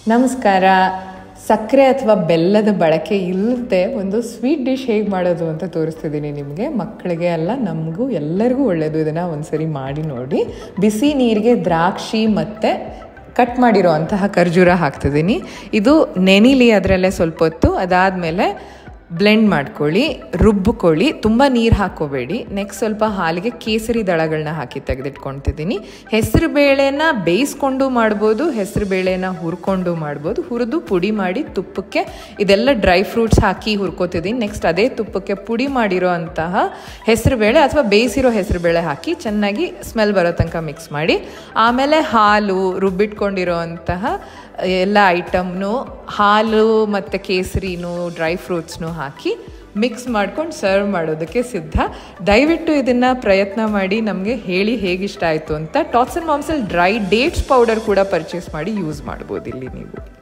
ನಮಸ್ಕಾರ. ಸಕ್ಕರೆ ಅಥವಾ ಬೆಲ್ಲದ ಬಳಕೆ ಇಲ್ಲದೆ ಒಂದು ಸ್ವೀಟ್ ಡಿಶ್ ಹೇಗೆ ಮಾಡೋದು ಅಂತ ತೋರಿಸ್ತಿದ್ದೀನಿ ನಿಮಗೆ. ಮಕ್ಕಳಿಗೆ ಅಲ್ಲ, ನಮಗೂ ಎಲ್ಲರಿಗೂ ಒಳ್ಳೆಯದು. ಇದನ್ನು ಒಂದ್ಸರಿ ಮಾಡಿ ನೋಡಿ. ಬಿಸಿ ನೀರಿಗೆ ದ್ರಾಕ್ಷಿ ಮತ್ತು ಕಟ್ ಮಾಡಿರೋ ಅಂತಹ ಖರ್ಜೂರ ಹಾಕ್ತಿದ್ದೀನಿ. ಇದು ನೆನಿಲಿ ಅದರಲ್ಲೇ ಸ್ವಲ್ಪ ಹೊತ್ತು. ಅದಾದಮೇಲೆ ಬ್ಲೆಂಡ್ ಮಾಡ್ಕೊಳ್ಳಿ, ರುಬ್ಬಿಕೊಳ್ಳಿ, ತುಂಬ ನೀರು ಹಾಕ್ಕೋಬೇಡಿ. ನೆಕ್ಸ್ಟ್ ಸ್ವಲ್ಪ ಹಾಲಿಗೆ ಕೇಸರಿ ದಳಗಳನ್ನ ಹಾಕಿ ತೆಗೆದಿಟ್ಕೊಳ್ತಿದ್ದೀನಿ. ಹೆಸರು ಬೇಳೆನ ಬೇಯಿಸ್ಕೊಂಡು ಮಾಡ್ಬೋದು, ಹೆಸರು ಬೇಳೆನ ಹುರ್ಕೊಂಡು ಮಾಡ್ಬೋದು. ಹುರಿದು ಪುಡಿ ಮಾಡಿ ತುಪ್ಪಕ್ಕೆ ಇದೆಲ್ಲ ಡ್ರೈ ಫ್ರೂಟ್ಸ್ ಹಾಕಿ ಹುರ್ಕೋತಿದ್ದೀನಿ. ನೆಕ್ಸ್ಟ್ ಅದೇ ತುಪ್ಪಕ್ಕೆ ಪುಡಿ ಮಾಡಿರೋ ಅಂತಹ ಹೆಸರು ಬೇಳೆ ಅಥವಾ ಬೇಯಿಸಿರೋ ಹೆಸರು ಬೇಳೆ ಹಾಕಿ ಚೆನ್ನಾಗಿ ಸ್ಮೆಲ್ ಬರೋ ತನಕ ಮಿಕ್ಸ್ ಮಾಡಿ, ಆಮೇಲೆ ಹಾಲು, ರುಬ್ಬಿಟ್ಕೊಂಡಿರೋ ಅಂತಹ ಎಲ್ಲ ಐಟಮ್ನು, ಹಾಲು ಮತ್ತು ಕೇಸರಿನೂ ಡ್ರೈ ಫ್ರೂಟ್ಸ್ನೂ ಹಾಕಿ ಮಿಕ್ಸ್ ಮಾಡ್ಕೊಂಡು ಸರ್ವ್ ಮಾಡೋದಕ್ಕೆ ಸಿದ್ಧ. ದಯವಿಟ್ಟು ಇದನ್ನು ಪ್ರಯತ್ನ ಮಾಡಿ ನಮಗೆ ಹೇಳಿ ಹೇಗಿಷ್ಟ ಆಯಿತು ಅಂತ. ಟಾಟ್ಸ್ ಆ್ಯಂಡ್ ಮಾಮ್ಸಲ್ಲಿ ಡ್ರೈ ಡೇಟ್ಸ್ ಪೌಡರ್ ಕೂಡ ಪರ್ಚೇಸ್ ಮಾಡಿ ಯೂಸ್ ಮಾಡ್ಬೋದು ಇಲ್ಲಿ ನೀವು.